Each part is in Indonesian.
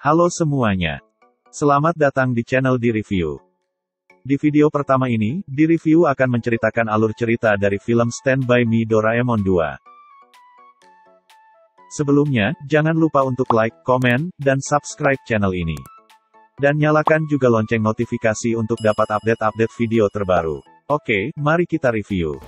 Halo semuanya. Selamat datang di channel Di-Review. Di video pertama ini, Di-Review akan menceritakan alur cerita dari film Stand By Me Doraemon 2. Sebelumnya, jangan lupa untuk like, komen, dan subscribe channel ini. Dan nyalakan juga lonceng notifikasi untuk dapat update-update video terbaru. Oke, mari kita review.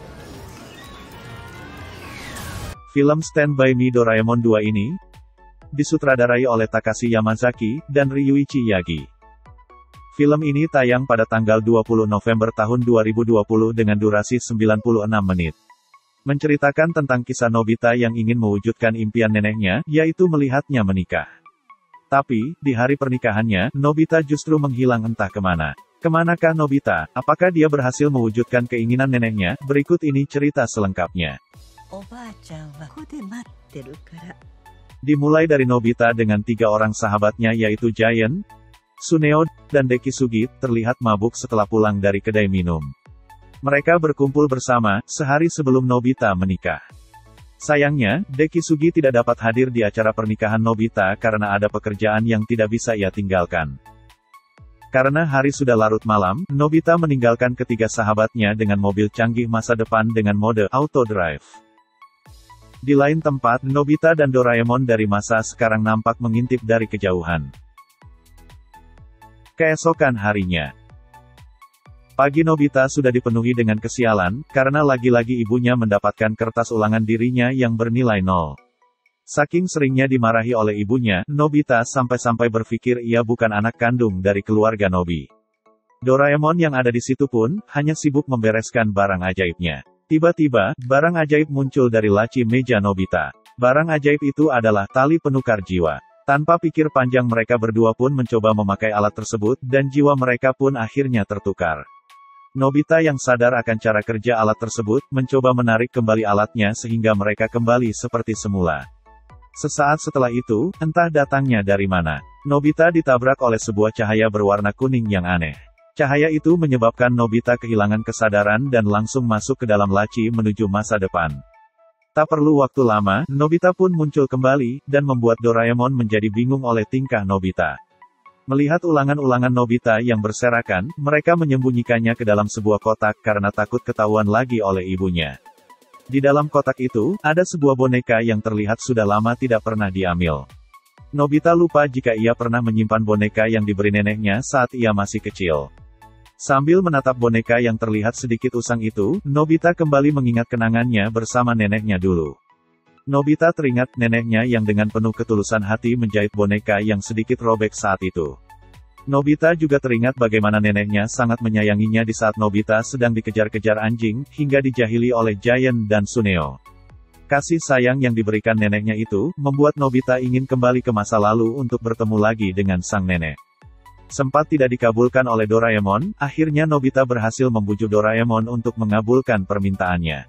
Film Stand By Me Doraemon 2 ini disutradarai oleh Takashi Yamazaki dan Ryuichi Yagi. Film ini tayang pada tanggal 20 November tahun 2020 dengan durasi 96 menit. Menceritakan tentang kisah Nobita yang ingin mewujudkan impian neneknya, yaitu melihatnya menikah. Tapi, di hari pernikahannya, Nobita justru menghilang entah kemana. Kemanakah Nobita? Apakah dia berhasil mewujudkan keinginan neneknya? Berikut ini cerita selengkapnya. Dimulai dari Nobita dengan 3 orang sahabatnya yaitu Giant, Suneo, dan Dekisugi, terlihat mabuk setelah pulang dari kedai minum. Mereka berkumpul bersama, sehari sebelum Nobita menikah. Sayangnya, Dekisugi tidak dapat hadir di acara pernikahan Nobita karena ada pekerjaan yang tidak bisa ia tinggalkan. Karena hari sudah larut malam, Nobita meninggalkan ketiga sahabatnya dengan mobil canggih masa depan dengan mode auto drive. Di lain tempat, Nobita dan Doraemon dari masa sekarang nampak mengintip dari kejauhan. Keesokan harinya, pagi Nobita sudah dipenuhi dengan kesialan, karena lagi-lagi ibunya mendapatkan kertas ulangan dirinya yang bernilai 0. Saking seringnya dimarahi oleh ibunya, Nobita sampai-sampai berpikir ia bukan anak kandung dari keluarga Nobi. Doraemon yang ada di situ pun, hanya sibuk membereskan barang ajaibnya. Tiba-tiba, barang ajaib muncul dari laci meja Nobita. Barang ajaib itu adalah tali penukar jiwa. Tanpa pikir panjang mereka berdua pun mencoba memakai alat tersebut, dan jiwa mereka pun akhirnya tertukar. Nobita yang sadar akan cara kerja alat tersebut, mencoba menarik kembali alatnya sehingga mereka kembali seperti semula. Sesaat setelah itu, entah datangnya dari mana, Nobita ditabrak oleh sebuah cahaya berwarna kuning yang aneh. Cahaya itu menyebabkan Nobita kehilangan kesadaran dan langsung masuk ke dalam laci menuju masa depan. Tak perlu waktu lama, Nobita pun muncul kembali, dan membuat Doraemon menjadi bingung oleh tingkah Nobita. Melihat ulangan-ulangan Nobita yang berserakan, mereka menyembunyikannya ke dalam sebuah kotak karena takut ketahuan lagi oleh ibunya. Di dalam kotak itu, ada sebuah boneka yang terlihat sudah lama tidak pernah diambil. Nobita lupa jika ia pernah menyimpan boneka yang diberi neneknya saat ia masih kecil. Sambil menatap boneka yang terlihat sedikit usang itu, Nobita kembali mengingat kenangannya bersama neneknya dulu. Nobita teringat neneknya yang dengan penuh ketulusan hati menjahit boneka yang sedikit robek saat itu. Nobita juga teringat bagaimana neneknya sangat menyayanginya di saat Nobita sedang dikejar-kejar anjing, hingga dijahili oleh Giant dan Suneo. Kasih sayang yang diberikan neneknya itu, membuat Nobita ingin kembali ke masa lalu untuk bertemu lagi dengan sang nenek. Sempat tidak dikabulkan oleh Doraemon, akhirnya Nobita berhasil membujuk Doraemon untuk mengabulkan permintaannya.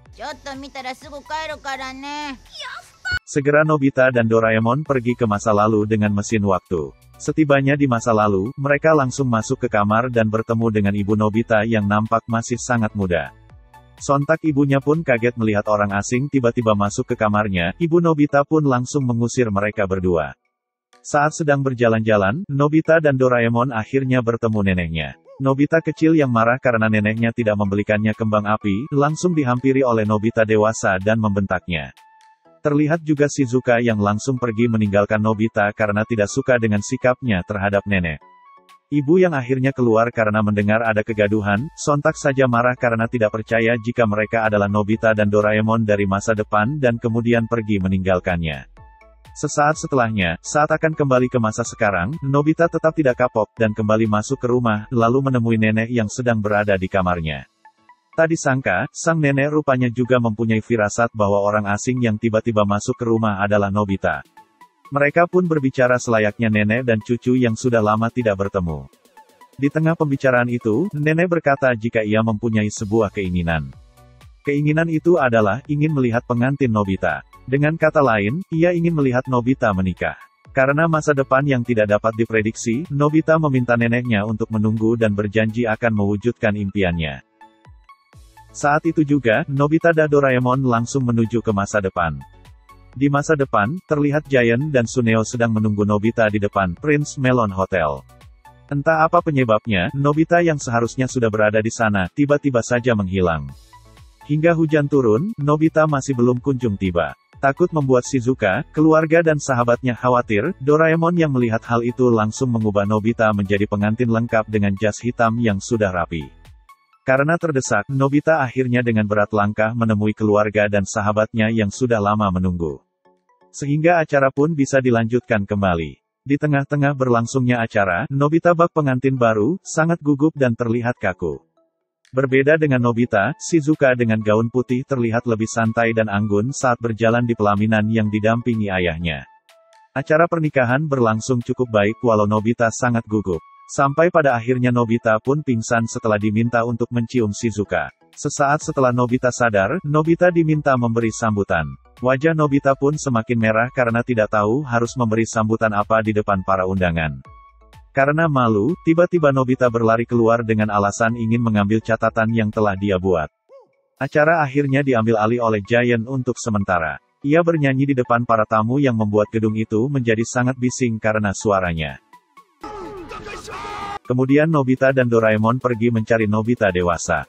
Segera Nobita dan Doraemon pergi ke masa lalu dengan mesin waktu. Setibanya di masa lalu, mereka langsung masuk ke kamar dan bertemu dengan ibu Nobita yang nampak masih sangat muda. Sontak ibunya pun kaget melihat orang asing tiba-tiba masuk ke kamarnya, ibu Nobita pun langsung mengusir mereka berdua. Saat sedang berjalan-jalan, Nobita dan Doraemon akhirnya bertemu neneknya. Nobita kecil yang marah karena neneknya tidak membelikannya kembang api, langsung dihampiri oleh Nobita dewasa dan membentaknya. Terlihat juga Shizuka yang langsung pergi meninggalkan Nobita karena tidak suka dengan sikapnya terhadap nenek. Ibu yang akhirnya keluar karena mendengar ada kegaduhan, sontak saja marah karena tidak percaya jika mereka adalah Nobita dan Doraemon dari masa depan dan kemudian pergi meninggalkannya. Sesaat setelahnya, saat akan kembali ke masa sekarang, Nobita tetap tidak kapok, dan kembali masuk ke rumah, lalu menemui nenek yang sedang berada di kamarnya. Tak disangka, sang nenek rupanya juga mempunyai firasat bahwa orang asing yang tiba-tiba masuk ke rumah adalah Nobita. Mereka pun berbicara selayaknya nenek dan cucu yang sudah lama tidak bertemu. Di tengah pembicaraan itu, nenek berkata jika ia mempunyai sebuah keinginan. Keinginan itu adalah, ingin melihat pengantin Nobita. Dengan kata lain, ia ingin melihat Nobita menikah. Karena masa depan yang tidak dapat diprediksi, Nobita meminta neneknya untuk menunggu dan berjanji akan mewujudkan impiannya. Saat itu juga, Nobita dan Doraemon langsung menuju ke masa depan. Di masa depan, terlihat Giant dan Suneo sedang menunggu Nobita di depan Prince Melon Hotel. Entah apa penyebabnya, Nobita yang seharusnya sudah berada di sana, tiba-tiba saja menghilang. Hingga hujan turun, Nobita masih belum kunjung tiba. Takut membuat Shizuka, keluarga dan sahabatnya khawatir, Doraemon yang melihat hal itu langsung mengubah Nobita menjadi pengantin lengkap dengan jas hitam yang sudah rapi. Karena terdesak, Nobita akhirnya dengan berat langkah menemui keluarga dan sahabatnya yang sudah lama menunggu. Sehingga acara pun bisa dilanjutkan kembali. Di tengah-tengah berlangsungnya acara, Nobita bak pengantin baru, sangat gugup dan terlihat kaku. Berbeda dengan Nobita, Shizuka dengan gaun putih terlihat lebih santai dan anggun saat berjalan di pelaminan yang didampingi ayahnya. Acara pernikahan berlangsung cukup baik walau Nobita sangat gugup. Sampai pada akhirnya Nobita pun pingsan setelah diminta untuk mencium Shizuka. Sesaat setelah Nobita sadar, Nobita diminta memberi sambutan. Wajah Nobita pun semakin merah karena tidak tahu harus memberi sambutan apa di depan para undangan. Karena malu, tiba-tiba Nobita berlari keluar dengan alasan ingin mengambil catatan yang telah dia buat. Acara akhirnya diambil alih oleh Giant untuk sementara. Ia bernyanyi di depan para tamu yang membuat gedung itu menjadi sangat bising karena suaranya. Kemudian Nobita dan Doraemon pergi mencari Nobita dewasa.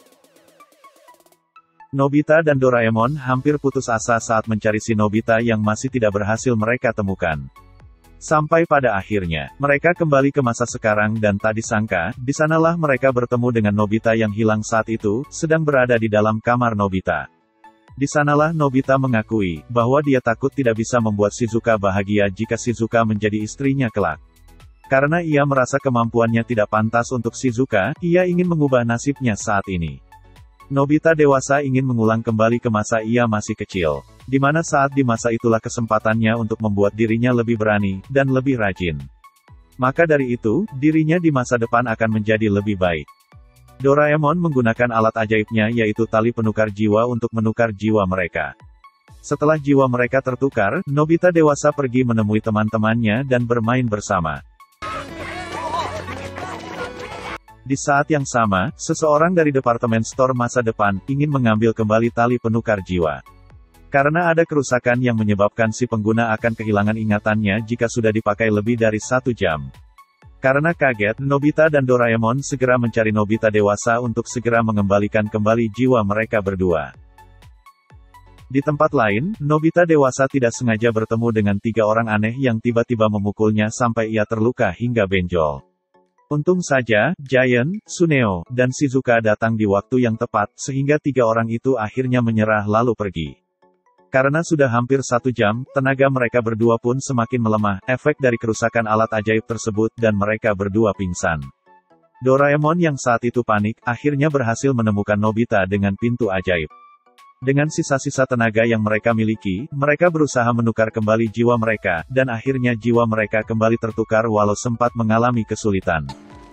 Nobita dan Doraemon hampir putus asa saat mencari si Nobita yang masih tidak berhasil mereka temukan. Sampai pada akhirnya, mereka kembali ke masa sekarang dan tak disangka, di sanalah mereka bertemu dengan Nobita yang hilang saat itu, sedang berada di dalam kamar Nobita. Di sanalah Nobita mengakui, bahwa dia takut tidak bisa membuat Shizuka bahagia jika Shizuka menjadi istrinya kelak. Karena ia merasa kemampuannya tidak pantas untuk Shizuka, ia ingin mengubah nasibnya saat ini. Nobita dewasa ingin mengulang kembali ke masa ia masih kecil, di mana saat di masa itulah kesempatannya untuk membuat dirinya lebih berani, dan lebih rajin. Maka dari itu, dirinya di masa depan akan menjadi lebih baik. Doraemon menggunakan alat ajaibnya yaitu tali penukar jiwa untuk menukar jiwa mereka. Setelah jiwa mereka tertukar, Nobita dewasa pergi menemui teman-temannya dan bermain bersama. Di saat yang sama, seseorang dari departemen store masa depan, ingin mengambil kembali tali penukar jiwa. Karena ada kerusakan yang menyebabkan si pengguna akan kehilangan ingatannya jika sudah dipakai lebih dari 1 jam. Karena kaget, Nobita dan Doraemon segera mencari Nobita dewasa untuk segera mengembalikan kembali jiwa mereka berdua. Di tempat lain, Nobita dewasa tidak sengaja bertemu dengan 3 orang aneh yang tiba-tiba memukulnya sampai ia terluka hingga benjol. Untung saja, Giant, Suneo, dan Shizuka datang di waktu yang tepat, sehingga 3 orang itu akhirnya menyerah lalu pergi. Karena sudah hampir 1 jam, tenaga mereka berdua pun semakin melemah, efek dari kerusakan alat ajaib tersebut dan mereka berdua pingsan. Doraemon yang saat itu panik, akhirnya berhasil menemukan Nobita dengan pintu ajaib. Dengan sisa-sisa tenaga yang mereka miliki, mereka berusaha menukar kembali jiwa mereka, dan akhirnya jiwa mereka kembali tertukar walau sempat mengalami kesulitan.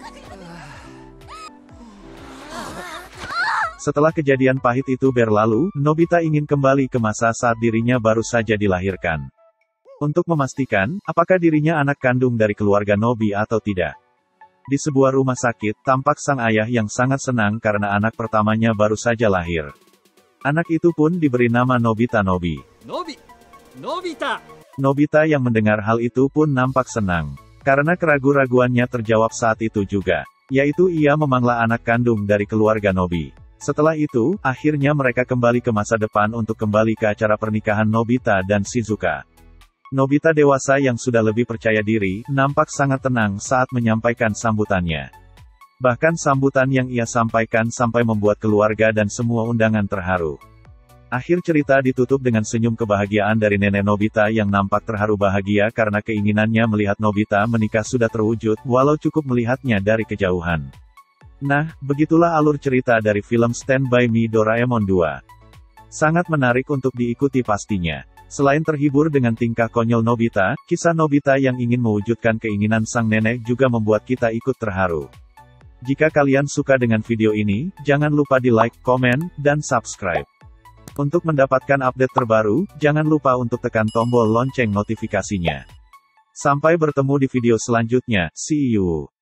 Setelah kejadian pahit itu berlalu, Nobita ingin kembali ke masa saat dirinya baru saja dilahirkan. Untuk memastikan, apakah dirinya anak kandung dari keluarga Nobi atau tidak. Di sebuah rumah sakit, tampak sang ayah yang sangat senang karena anak pertamanya baru saja lahir. Anak itu pun diberi nama Nobita Nobi. Nobita! Nobita yang mendengar hal itu pun nampak senang. Karena keraguan-raguannya terjawab saat itu juga. Yaitu ia memanglah anak kandung dari keluarga Nobi. Setelah itu, akhirnya mereka kembali ke masa depan untuk kembali ke acara pernikahan Nobita dan Shizuka. Nobita dewasa yang sudah lebih percaya diri, nampak sangat tenang saat menyampaikan sambutannya. Bahkan sambutan yang ia sampaikan sampai membuat keluarga dan semua undangan terharu. Akhir cerita ditutup dengan senyum kebahagiaan dari nenek Nobita yang nampak terharu bahagia karena keinginannya melihat Nobita menikah sudah terwujud, walau cukup melihatnya dari kejauhan. Nah, begitulah alur cerita dari film Stand By Me Doraemon 2. Sangat menarik untuk diikuti pastinya. Selain terhibur dengan tingkah konyol Nobita, kisah Nobita yang ingin mewujudkan keinginan sang nenek juga membuat kita ikut terharu. Jika kalian suka dengan video ini, jangan lupa di like, komen, dan subscribe. Untuk mendapatkan update terbaru, jangan lupa untuk tekan tombol lonceng notifikasinya. Sampai bertemu di video selanjutnya, see you.